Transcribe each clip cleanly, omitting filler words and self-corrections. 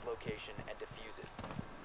location and defuse it.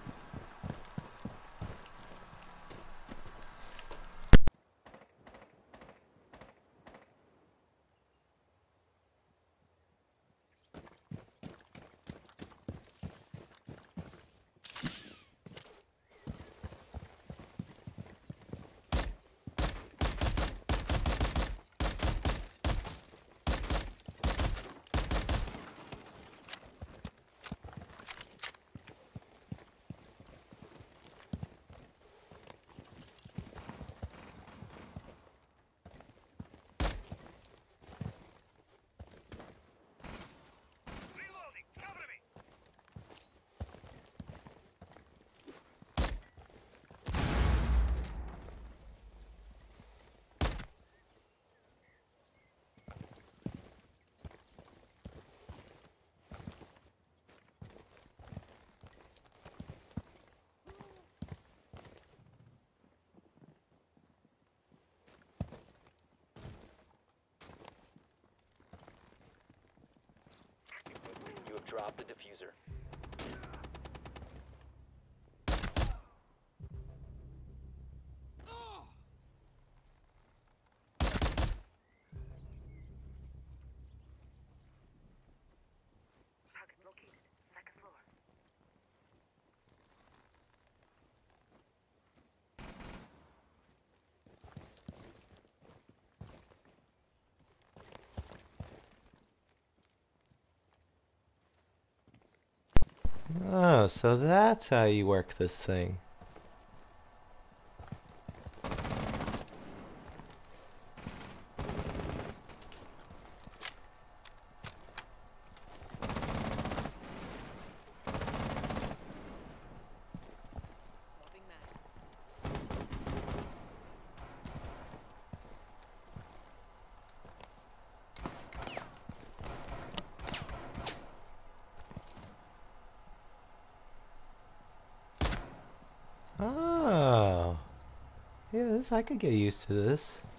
You have dropped the diffuser. Target located. Second floor. Oh, so that's how you work this thing. Swapping mags. Oh. Yeah, I could get used to this.